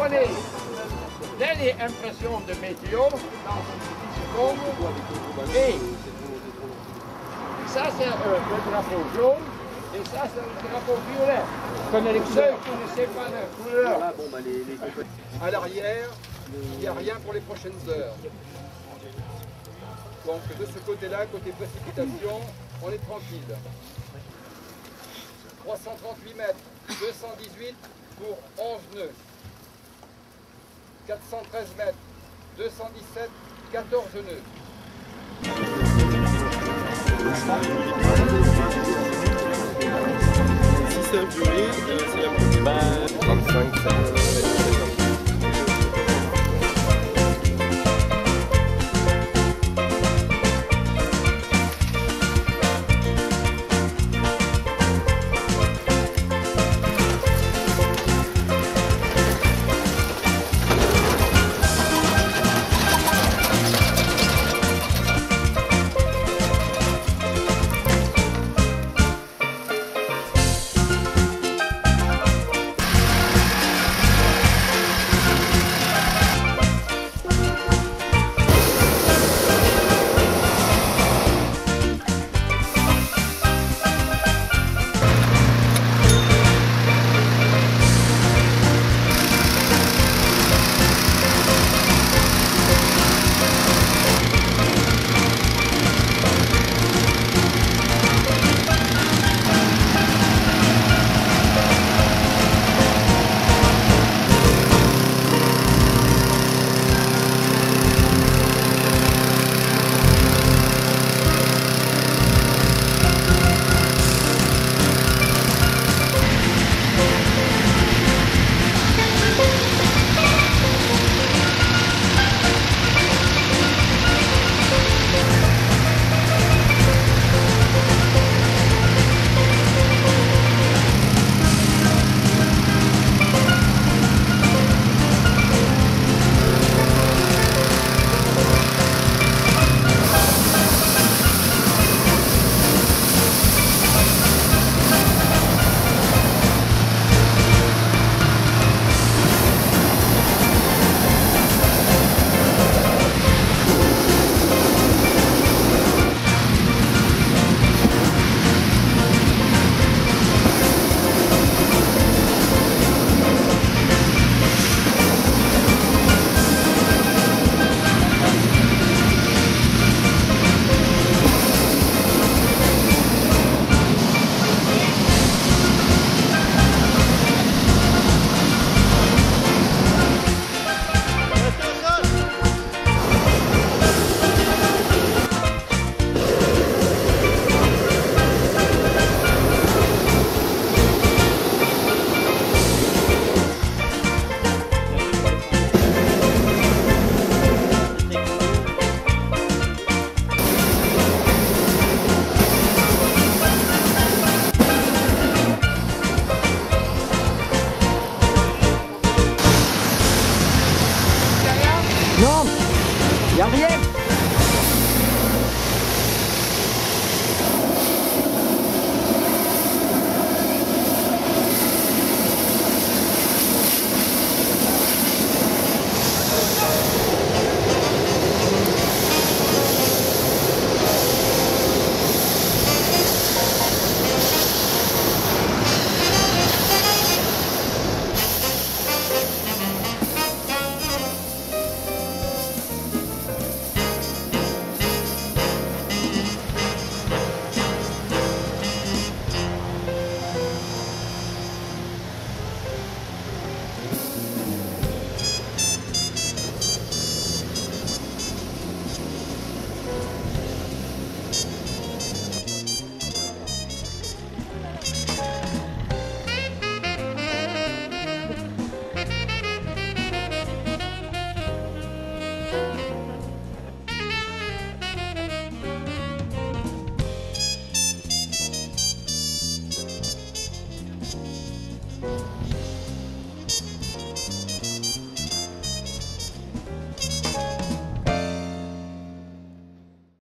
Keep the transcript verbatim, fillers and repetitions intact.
prenez les impressions de météo dans une petite seconde et ça c'est euh, le drapeau jaune et ça c'est le drapeau violet. Ceux qui ne savent pas la couleur. À l'arrière, il n'y a rien pour les prochaines heures. Donc de ce côté-là, côté précipitation, on est tranquille. trois cent trente-huit mètres, deux cent dix-huit pour onze nœuds. quatre cent treize mètres, deux cent dix-sept, quatorze nœuds. Si c'est un purée, c'est la plus... trente-cinq, ça... Non, il n'y a rien.